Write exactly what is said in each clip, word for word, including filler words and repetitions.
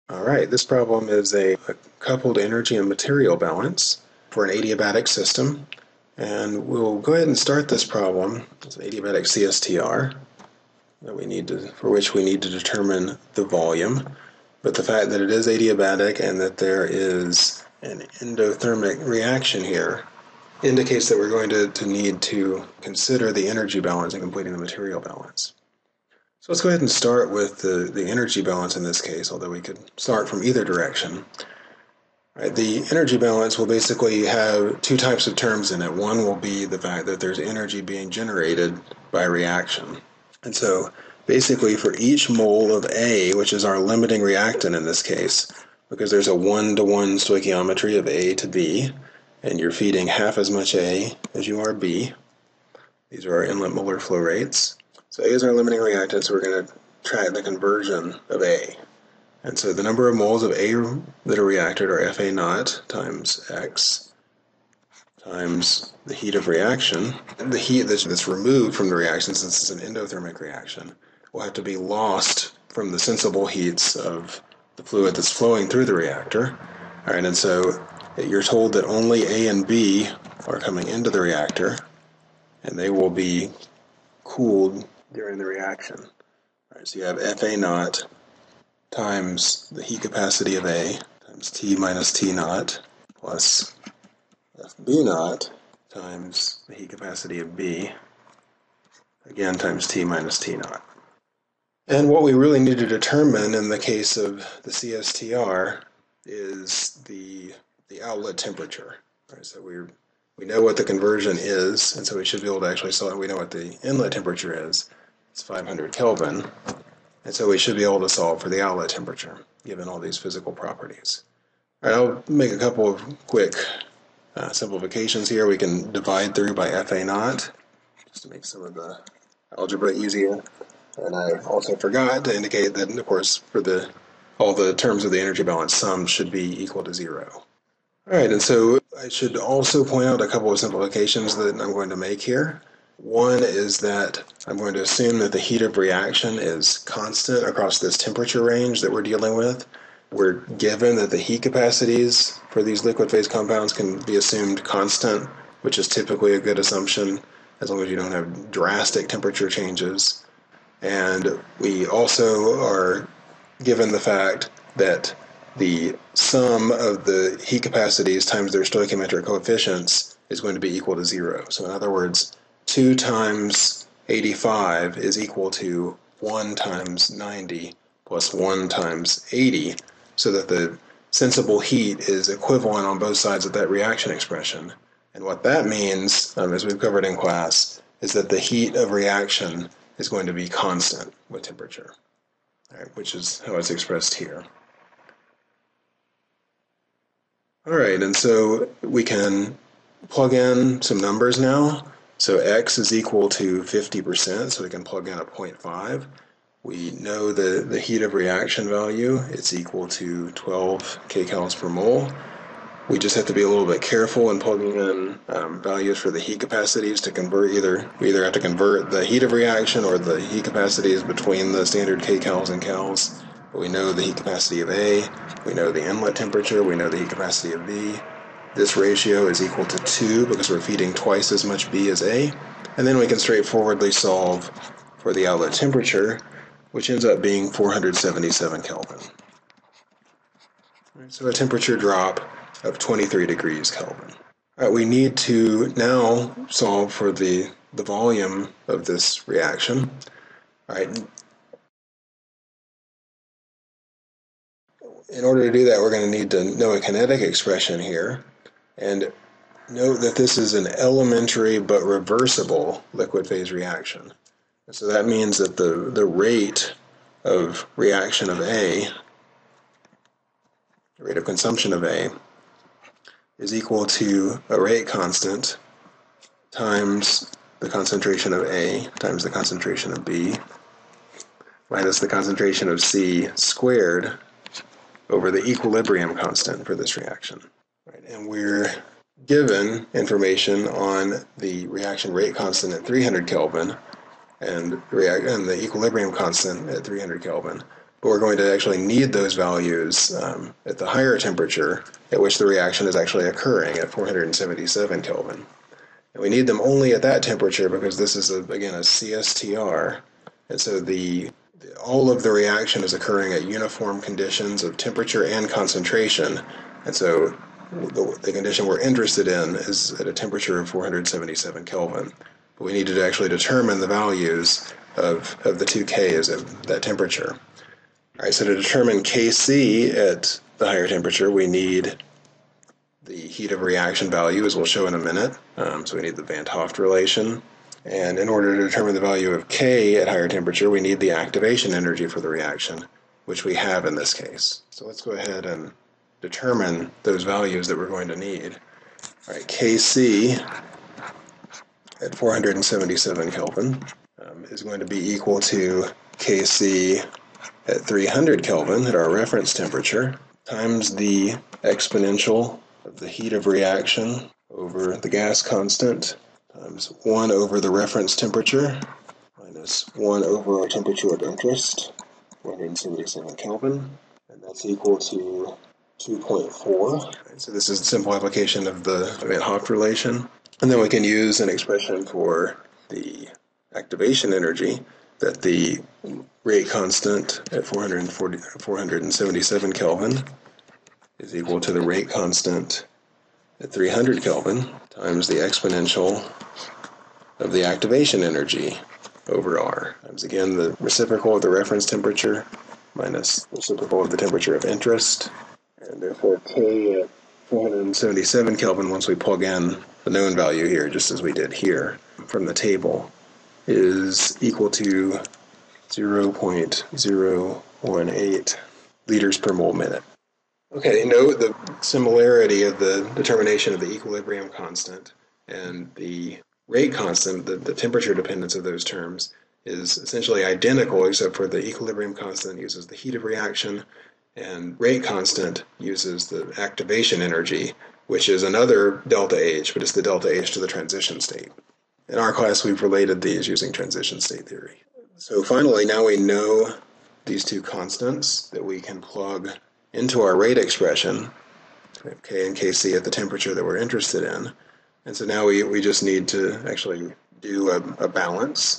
All right, this problem is a, a coupled energy and material balance for an adiabatic system. And we'll go ahead and start this problem. It's an adiabatic C S T R that we need to, for which we need to determine the volume. But the fact that it is adiabatic and that there is an endothermic reaction here indicates that we're going to, to need to consider the energy balance in completing the material balance. So let's go ahead and start with the, the energy balance in this case, although we could start from either direction. Right, the energy balance will basically have two types of terms in it. One will be the fact that there's energy being generated by reaction. And so basically for each mole of A, which is our limiting reactant in this case, because there's a one-to-one stoichiometry of A to B, and you're feeding half as much A as you are B. These are our inlet molar flow rates. So A is our limiting reactant, so we're going to track the conversion of A. And so the number of moles of A that are reacted are F A naught times X times the heat of reaction. And the heat that's, that's removed from the reaction, since it's an endothermic reaction, will have to be lost from the sensible heats of the fluid that's flowing through the reactor. All right, and so you're told that only A and B are coming into the reactor, and they will be cooled during the reaction. All right, so you have F A naught times the heat capacity of A times T minus T naught plus F B naught times the heat capacity of B, again times T minus T naught. And what we really need to determine in the case of the C S T R is the, the outlet temperature. Right, so we we know what the conversion is, and so we should be able to actually solve. We know what the inlet temperature is. It's five hundred Kelvin. And so we should be able to solve for the outlet temperature, given all these physical properties. All right, I'll make a couple of quick uh, simplifications here. We can divide through by F A naught, just to make some of the algebra easier. And I also forgot to indicate that, of course, for the all the terms of the energy balance, sum should be equal to zero. All right, and so I should also point out a couple of simplifications that I'm going to make here. One is that I'm going to assume that the heat of reaction is constant across this temperature range that we're dealing with. We're given that the heat capacities for these liquid phase compounds can be assumed constant, which is typically a good assumption as long as you don't have drastic temperature changes. And we also are given the fact that the sum of the heat capacities times their stoichiometric coefficients is going to be equal to zero. So in other words, two times eighty-five is equal to one times ninety plus one times eighty, so that the sensible heat is equivalent on both sides of that reaction expression. And what that means, um, as we've covered in class, is that the heat of reaction is going to be constant with temperature, all right, which is how it's expressed here. All right, and so we can plug in some numbers now. So X is equal to fifty percent, so we can plug in a zero point five. We know the, the heat of reaction value, it's equal to twelve kcals per mole. We just have to be a little bit careful in plugging in um, values for the heat capacities to convert either, we either have to convert the heat of reaction or the heat capacities between the standard kcals and cals. But we know the heat capacity of A, we know the inlet temperature, we know the heat capacity of B. This ratio is equal to two because we're feeding twice as much B as A. And then we can straightforwardly solve for the outlet temperature, which ends up being four hundred seventy-seven Kelvin. Right, so a temperature drop of twenty-three degrees Kelvin. All right, we need to now solve for the, the volume of this reaction. All right. In order to do that, we're going to need to know a kinetic expression here. And note that this is an elementary but reversible liquid phase reaction. So that means that the, the rate of reaction of A, the rate of consumption of A, is equal to a rate constant times the concentration of A times the concentration of B minus the concentration of C squared over the equilibrium constant for this reaction. Right, and we're given information on the reaction rate constant at three hundred Kelvin and, react, and the equilibrium constant at three hundred Kelvin. but we're going to actually need those values um, at the higher temperature at which the reaction is actually occurring at four hundred seventy-seven Kelvin. And we need them only at that temperature because this is, a, again, a C S T R, and so the all of the reaction is occurring at uniform conditions of temperature and concentration, and so the, the condition we're interested in is at a temperature of four hundred seventy-seven Kelvin. But we need to actually determine the values of, of the two Ks at that temperature. All right, so to determine K C at the higher temperature, we need the heat of reaction value, as we'll show in a minute. Um, so we need the Van 't Hoff relation. And in order to determine the value of K at higher temperature, we need the activation energy for the reaction, which we have in this case. So let's go ahead and determine those values that we're going to need. All right, K C at four hundred seventy-seven Kelvin um, is going to be equal to K C at three hundred Kelvin at our reference temperature times the exponential of the heat of reaction over the gas constant times one over the reference temperature minus one over our temperature of interest, four hundred seventy-seven Kelvin, and that's equal to two point four. Right, so this is a simple application of the Van 't Hoff relation. And then we can use an expression for the activation energy that the rate constant at four hundred forty, four hundred seventy-seven Kelvin is equal to the rate constant at three hundred Kelvin times the exponential of the activation energy over R times, again, the reciprocal of the reference temperature minus the reciprocal of the temperature of interest. And therefore K at four hundred seventy-seven Kelvin, once we plug in the known value here, just as we did here from the table, is equal to zero point zero one eight liters per mole minute. Okay, note the similarity of the determination of the equilibrium constant and the rate constant, the, the temperature dependence of those terms, is essentially identical, except for the equilibrium constant uses the heat of reaction, and rate constant uses the activation energy, which is another delta H, but it's the delta H to the transition state. In our class, we've related these using transition state theory. So finally, now we know these two constants that we can plug into our rate expression, K and K C at the temperature that we're interested in. And so now we, we just need to actually do a, a balance.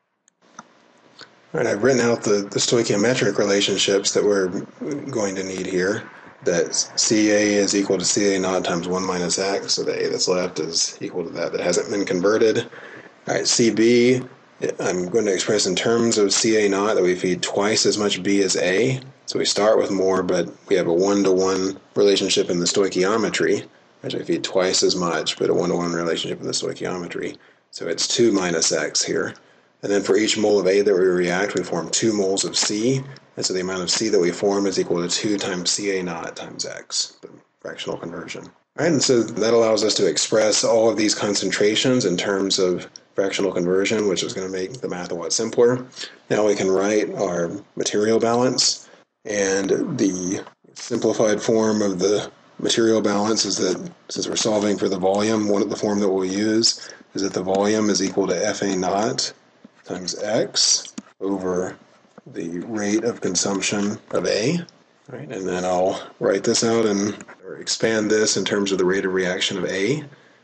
All right, I've written out the, the stoichiometric relationships that we're going to need here. That C A is equal to C A naught times one minus X, so the A that's left is equal to that that hasn't been converted. All right, C B, I'm going to express in terms of C A naught that we feed twice as much B as A. So we start with more, but we have a one-to-one relationship in the stoichiometry. Actually, we feed twice as much, but a one-to-one relationship in the stoichiometry. So it's two minus X here. And then for each mole of A that we react, we form two moles of C. And so the amount of C that we form is equal to two times C A naught times X, the fractional conversion. All right, and so that allows us to express all of these concentrations in terms of fractional conversion, which is going to make the math a lot simpler. Now we can write our material balance. And the simplified form of the material balance is that, since we're solving for the volume, one of the form that we'll use is that the volume is equal to F A naught times X over the rate of consumption of A. Right, and then I'll write this out and or expand this in terms of the rate of reaction of A.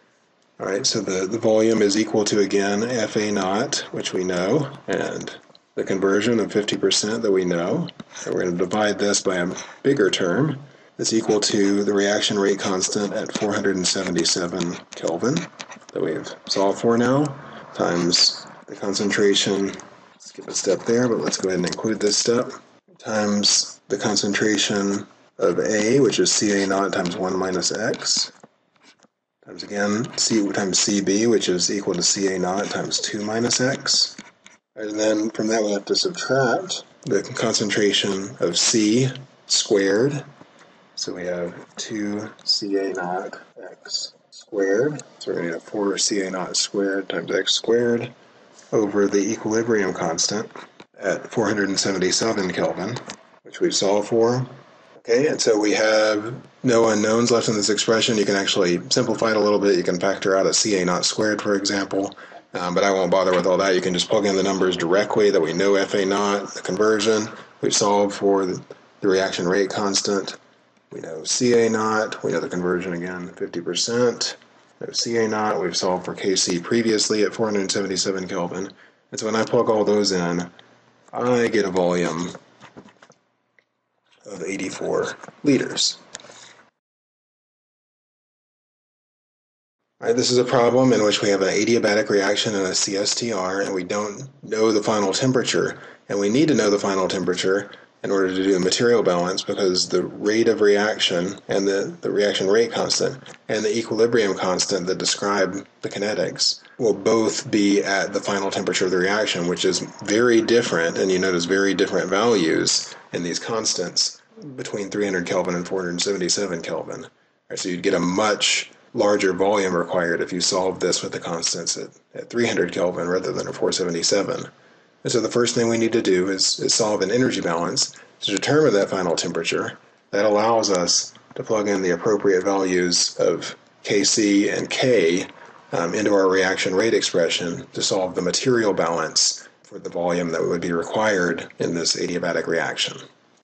All right, so the, the volume is equal to, again, F A naught, which we know, and the conversion of fifty percent that we know. And we're going to divide this by a bigger term that's equal to the reaction rate constant at four hundred seventy-seven Kelvin that we've solved for now, times the concentration, skip a step there, but let's go ahead and include this step, times the concentration of A, which is C A naught times one minus X, times again C times C B, which is equal to C A naught times two minus X. And then from that we have to subtract the concentration of C squared. So we have two C A naught X squared. So we're going to have four C A naught squared times X squared over the equilibrium constant at four hundred seventy-seven Kelvin, which we've solved for. Okay, and so we have no unknowns left in this expression. You can actually simplify it a little bit. You can factor out a C A naught squared, for example. Um, but I won't bother with all that. You can just plug in the numbers directly that we know F A naught, the conversion. We've solved for the, the reaction rate constant. We know C A naught. We know the conversion again, fifty percent. We know C A naught. We've solved for K C previously at four hundred seventy-seven Kelvin. And so when I plug all those in, I get a volume of eighty-four liters. All right, this is a problem in which we have an adiabatic reaction and a C S T R, and we don't know the final temperature. And we need to know the final temperature in order to do the material balance, because the rate of reaction and the, the reaction rate constant and the equilibrium constant that describe the kinetics will both be at the final temperature of the reaction, which is very different, and you notice very different values in these constants between three hundred Kelvin and four hundred seventy-seven Kelvin. All right, so you'd get a much larger volume required if you solve this with the constants at, at three hundred Kelvin rather than at four seventy-seven. And so the first thing we need to do is, is solve an energy balance to determine that final temperature. That allows us to plug in the appropriate values of K C and K um, into our reaction rate expression to solve the material balance for the volume that would be required in this adiabatic reaction.